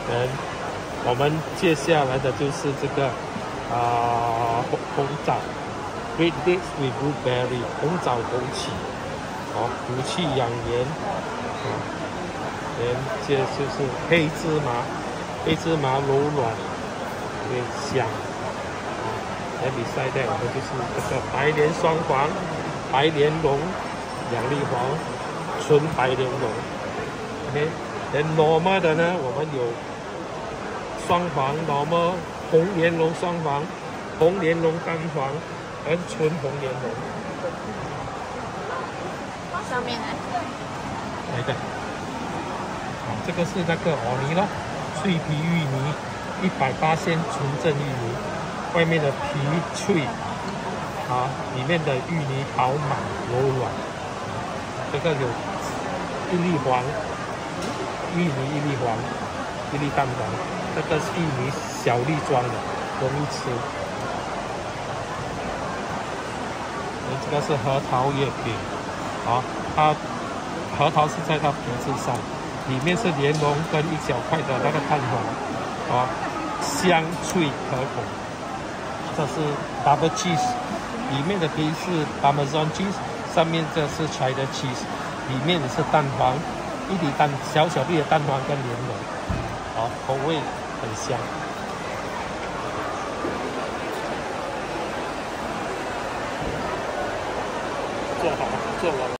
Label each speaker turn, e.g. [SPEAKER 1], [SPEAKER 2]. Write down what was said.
[SPEAKER 1] 我们接下来的就是这个红枣 ，Red dates with blueberry， 红枣枸杞，补气养颜，接就是黑芝麻柔软，有点香，比赛的我们就是这个白莲双黄、白莲蓉、两粒黄、纯白莲蓉 ，OK， normal 的呢，我们有双黄 normal， 红莲蓉双黄，红莲蓉单黄，和纯红莲蓉。
[SPEAKER 2] 上面呢？
[SPEAKER 1] 哪一个？这个是那个藕泥咯，脆皮芋泥，100%纯正芋泥，外面的皮脆，里面的芋泥饱满柔软。这个有一粒黄，芋泥一粒黄，一粒蛋黄。这个是芋泥小粒装的，容易吃。这个是核桃月饼，它核桃是在它皮质上。里面是莲蓉跟一小块的那个蛋黄，香脆可口。这是 double cheese， 里面的皮是 Parmesan cheese， 上面这是 cheddar cheese， 里面也是蛋黄，一粒小粒的蛋黄跟莲蓉，口味很香。做好了，做完了。